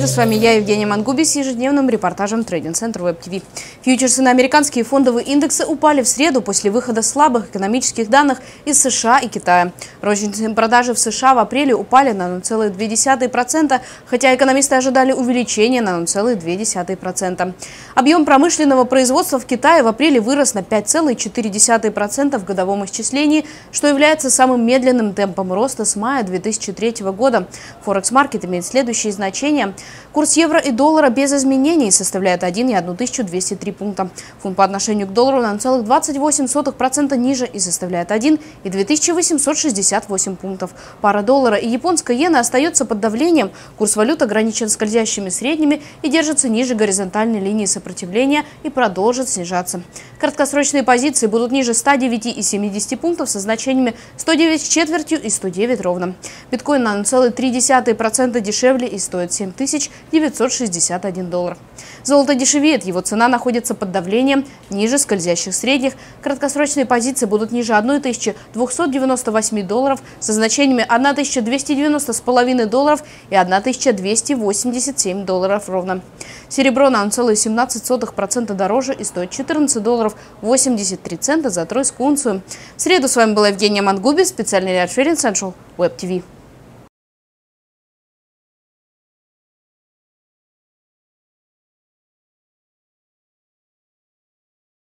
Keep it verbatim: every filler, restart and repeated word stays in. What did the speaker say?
вечер. С вами я, Евгения Мангуби, с ежедневным репортажем Trading Center Web ти ви. Фьючерсы на американские фондовые индексы упали в среду после выхода слабых экономических данных из США и Китая. Розничные продажи в США в апреле упали на ноль целых две десятых процента, хотя экономисты ожидали увеличения на ноль целых две десятых процента. Объем промышленного производства в Китае в апреле вырос на пять целых четыре десятых процента в годовом исчислении, что является самым медленным темпом роста с мая две тысячи третьего года. Форекс-маркет имеет следующие значения. Курс евро и доллара без изменений составляет один и тысячу двести три пункта. Фунт по отношению к доллару на ноль целых двадцать восемь сотых процента ниже и составляет один и две тысячи восемьсот шестьдесят восемь пунктов. Пара доллара и японской иены остается под давлением. Курс валют ограничен скользящими средними и держится ниже горизонтальной линии сопротивления и продолжит снижаться. Краткосрочные позиции будут ниже ста девяти и семидесяти пунктов со значениями сто девять с четвертью и сто девять ровно. Биткоин на ноль целых три десятых процента дешевле и стоит семь тысяч девятьсот шестьдесят один доллар. Золото дешевеет, его цена находится под давлением ниже скользящих средних. Краткосрочные позиции будут ниже тысячи двухсот девяноста восьми долларов со значениями тысяча двести девяносто с половиной долларов и тысяча двести восемьдесят семь долларов ровно. Серебро на ноль целых семнадцать сотых процента дороже и стоит четырнадцать долларов восемьдесят три цента за тройскую унцию. В среду с вами была Евгения Мангуби, специальный ряд Trading Center Web ти ви.